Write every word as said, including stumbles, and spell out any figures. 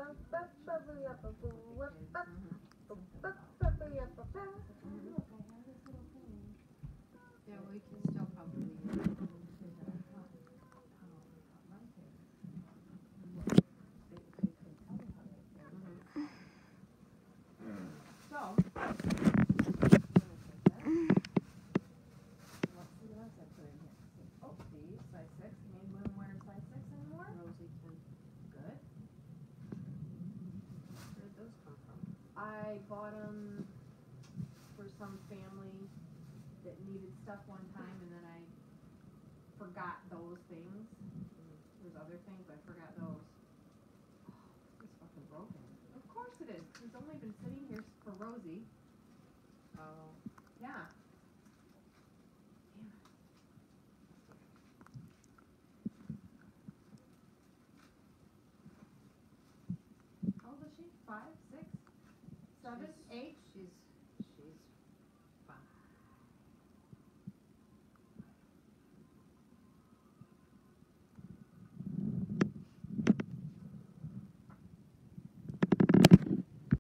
Yeah, we can still probably use it. So, let's see what else I put in here. Oh, these, size six. Can anyone wear size six anymore? Rosie can. Good. Where did those come from? I bought them for some family that needed stuff one time, and then I forgot those things. There's other things, but I forgot those. Oh, it's fucking broken. Of course it is. It's only been sitting here for Rosie. Oh. Yeah. Damn it. How old is she? Five, six, seven, She's- eight?